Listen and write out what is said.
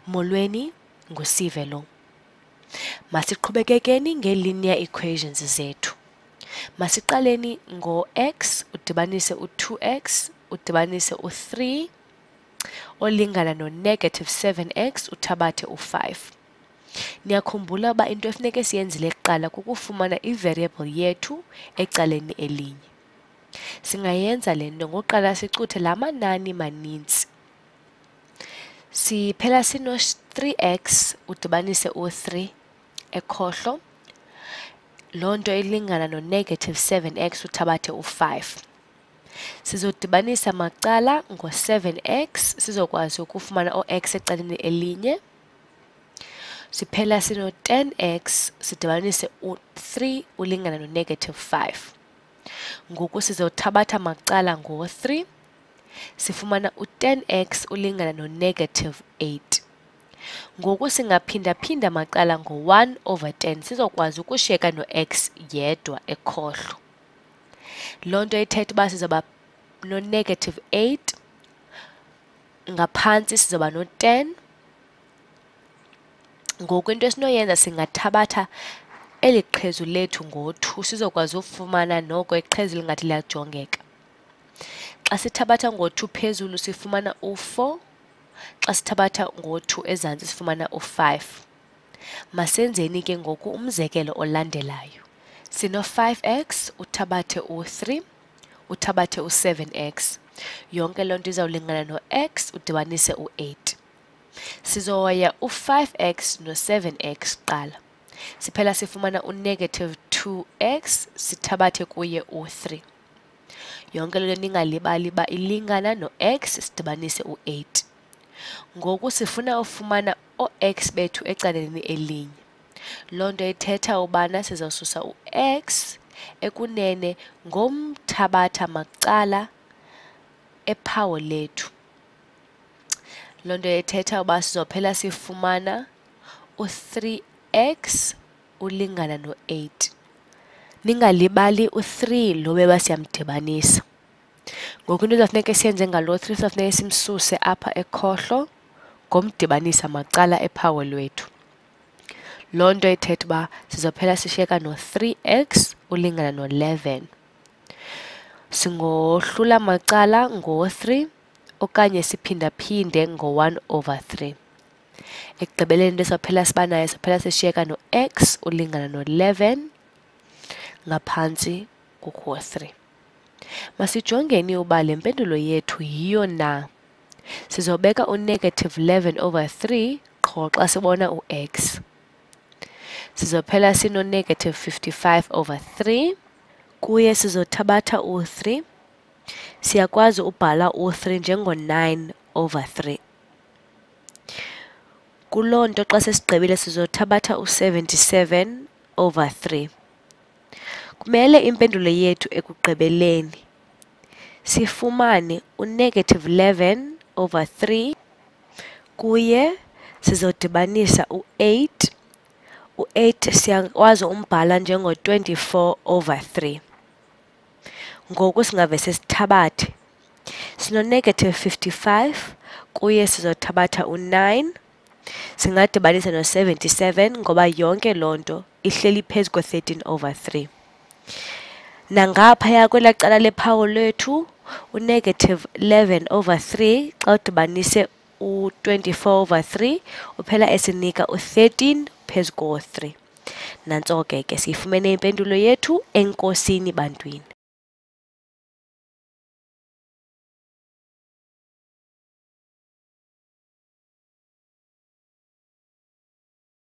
Molweni, ngusive lo. Masiqhubekekeni nge-linear equations zethu. Masiqaleni ngo-x udibanise u-2x udibanise u-3 olingana no-negative 7x uthabathe u-5. Niyakhumbula uba into efuneke siyenzile kuqala kukufumana i-variable yethu ecaleni elinye. Singayenza le nto ngokuqala sicuthe la manani manintsi. Siphela sino-3x udibanise u-3 ekhohlo. Loo nto ilingana no-negative 7x uthabathe u-5. Sizodibanisa macala ngo-7x sizokwazi ukufumana o-x ecaleni elinye. Siphela sino-10x sidibanise u-3 ulingana no-negative 5. Ngoku sizothabatha macala ngo-3 sifumana u-10x ulingana no-negative 8. Ngoku singaphinda-phinda macala ngo-1 over 10 sizokwazi ukushiyeka no-x yedwa ekhohlo. Loo nto ithetha uba sizoba no-negative 8, ngaphantsi sizoba no-10. Ngoku into esinoyenza singathabatha eli qhezu lethu ngo-2 sizokwazi ufumana noko iqhezu lingathi liyajongeka. Xa sithabatha ngo-2 phezulu sifumana u-4, xa sithabatha ngo-2 ezantsi sifumana u-5. Masenzeni ke ngoku umzekelo olandelayo. Sino-5x uthabathe u-3 uthabathe u-7x. Yonke loo nto izawulingana no-x udibanise u-8. Sizohoya u-5x no-7x kuqala. Siphela sifumana u-negative 2x sithabathe kuye u-3. Yonke loo nto ningalibali uba ilingana no-x sidibanise u-8. Ngoku sifuna ufumana o-x bethu ecaleni elinye. Loo nto ithetha ubana sizawususa u-x ekunene ngomthabatha macala ephawu lethu. Loo nto ithetha uba sizophela sifumana u-3x ulingana no-8. Ningalibali u-3 lo beba siyamdibanisa. Ngoku into ezawufuneka siyenze ngaloo 3 sizawufuneka simsuse apha ekhohlo ngomdibanisa macala ephawu lwethu. Loo nto ithetha uba sizophela sishiyeka no-3x ulingana no-11. Singohlula macala ngo-3 okanye siphinda-phinde ngo-1 over 3. Ekugqibeleni into esawuphela siba nayo sophela sishiyeka no-x ulingana no-11 ngaphantsi kukho 3. Masijongeni uba le mpendulo yethu yiyo na. Sizobeka u-negative 11 over 3 qho xa sibona u-x. Sizophela sino-negative 55 over 3 kuye sizothabatha u-3. Siyakwazi ubhala u-3 njengo-9 over 3. Kuloo nto xa sesigqibile sizothabatha u-77 over 3. Kumele impendulo yethu ekugqibeleni sifumane u-negative 11 over 3 kuye sizodibanisa u-8. U-8 siyakwazi umbhala njengo-24 over 3. Ngoku singave sesithabathe. Sino-negative 55 kuye sizothabatha u-9. Singadibanisa no-77 ngoba yonke loo nto ihleli phezu ko-13 over 3. Nangaphaya kwelaa cala lephawu lethu u-negative 11 over 3 xa udibanise u-24 over 3 uphela esinika u-13 phezu ko-3. Nantso ke siyifumene impendulo yethu. Enkosini bantwini.